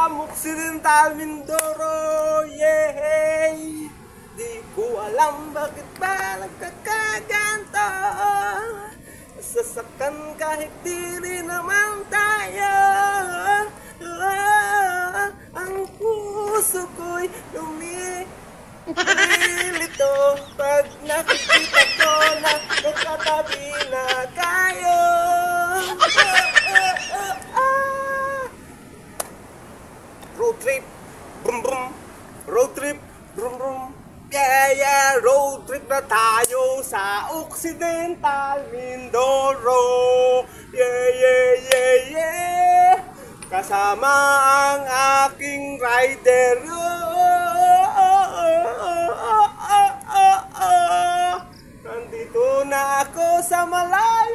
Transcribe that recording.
from Occidental, Mindoro, yay! Di ko alam bakit ba nagkakaganto. Sasakan kahit di rin naman tayo. Ang puso ko'y lumilito pag nakikita ko na magkatabi na kayo. Road trip, brum brum. Road trip, brum brum. Yeah, yeah, road trip na tayo sa Occidental, Mindoro. Yeah, yeah, yeah, yeah. Kasama ang aking rider. Nandito na ako sa malayo.